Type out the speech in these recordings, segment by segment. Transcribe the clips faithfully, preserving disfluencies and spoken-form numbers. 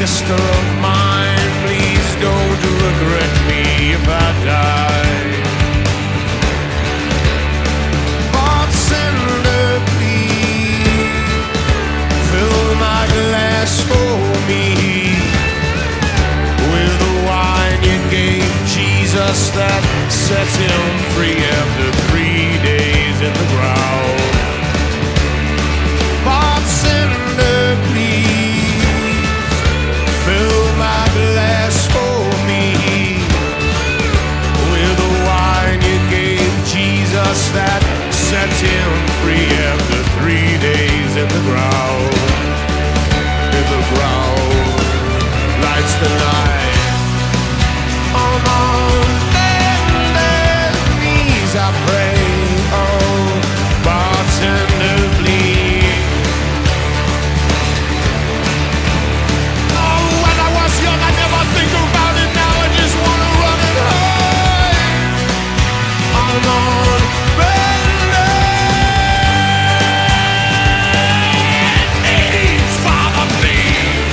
sister of mine, please don't regret me if I die. Bartender, please fill my glass for me with the wine you gave Jesus that set him free after three days in the ground. Bartender, please fill my glass for me with the wine you gave Jesus that set him free after three days in the ground. In the ground lights the night. I'm on bended knees, I pray. Oh, bartender, please. Oh, when I was young, I never think about it. Now I just wanna run and hide. I'm on bended knees, Father, please.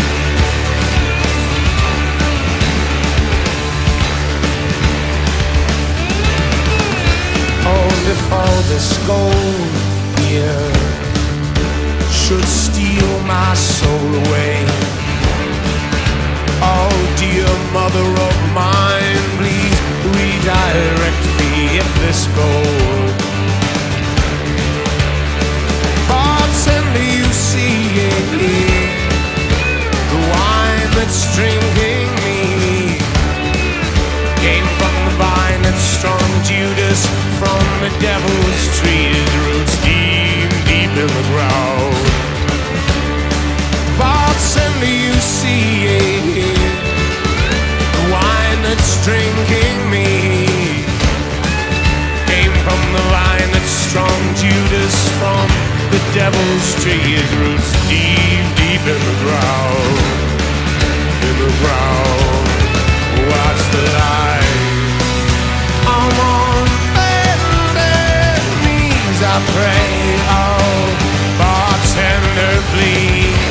Oh, if all this gold here should steal my soul away, oh, dear mother of mine, please redirect me if this gold. Bartender, you see, the wine that's drinking me came from the vine that strung Judas from the devil's tree. His roots deep, deep in the ground. Bartender, you see, the wine that's drinking me came from the vine that strung Judas from the devil's tree. His roots deep, deep in the ground. In the ground, watch the light. I'm on bended knees, I pray. Oh, bartender, please.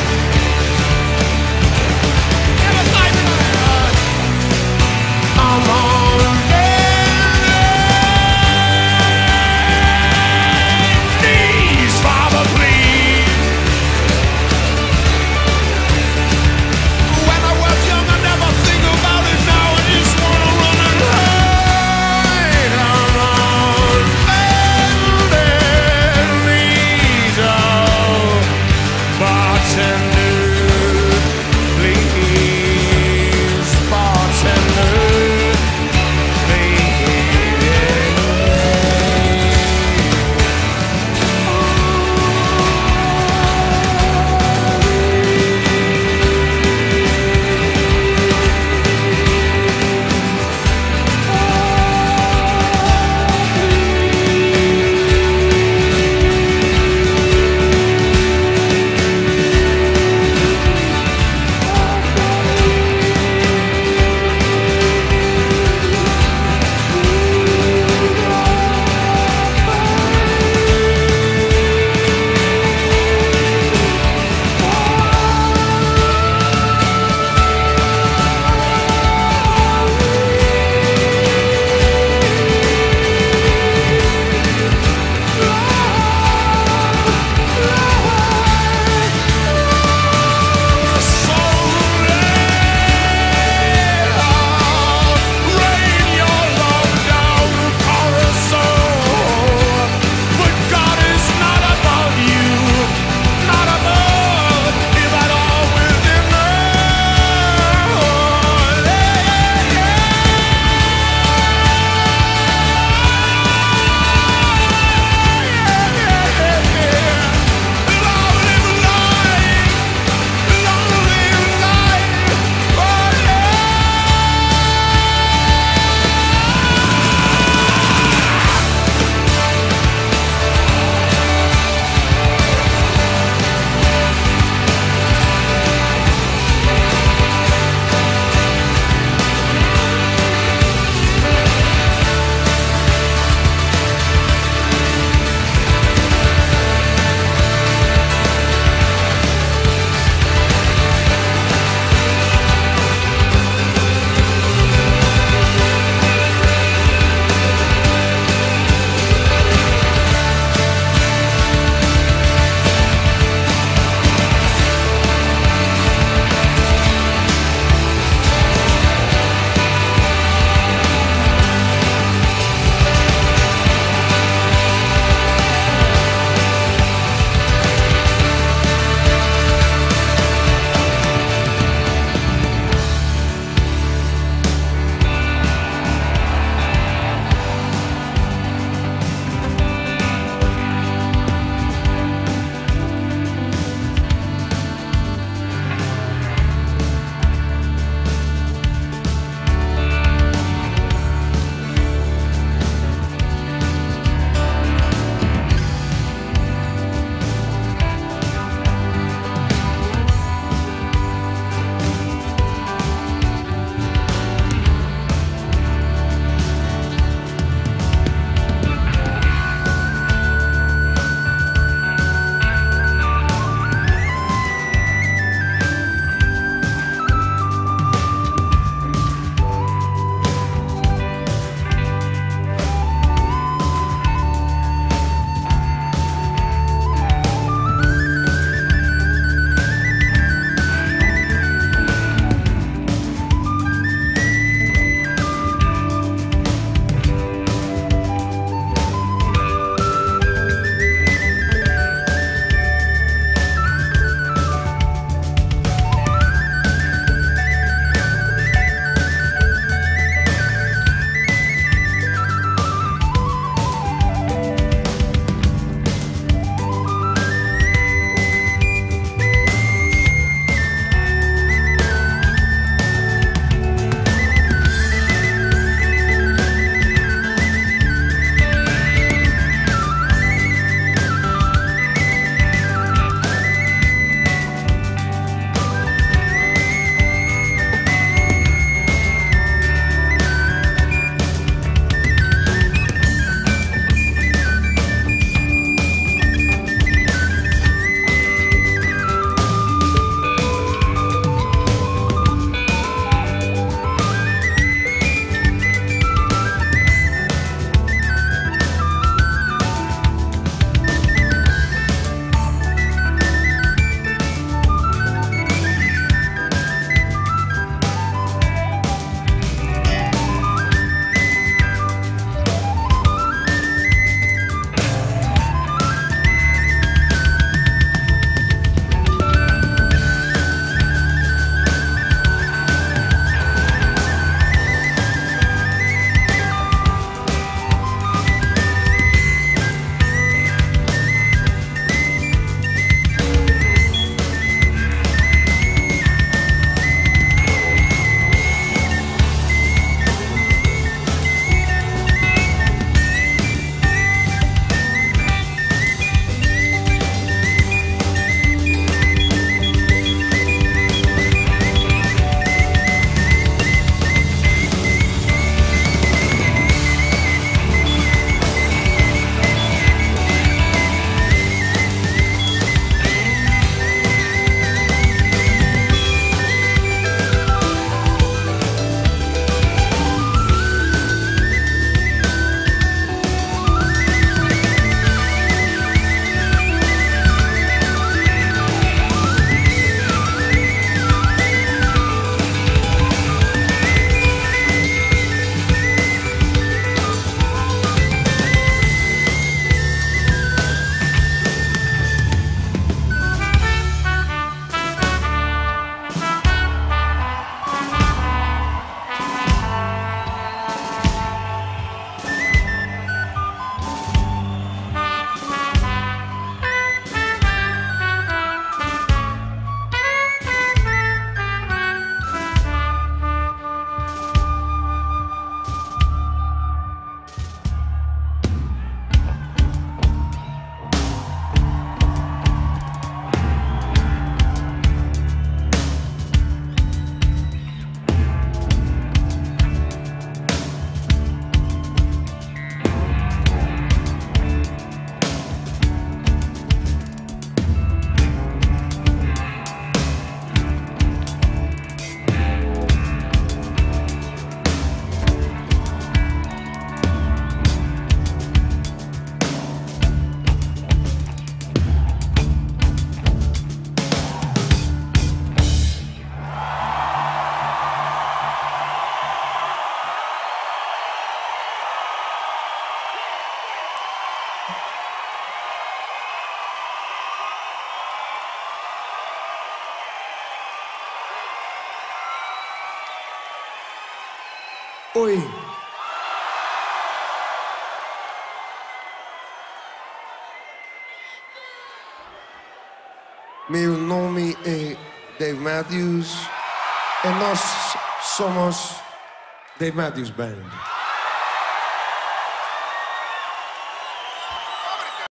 I'm on bended knees, Father, please. When I was young, I never think about it. Now I just wanna run and hide. I'm on bended knees, oh, Oi. Meu nome é Dave Matthews e nós somos Dave Matthews Band.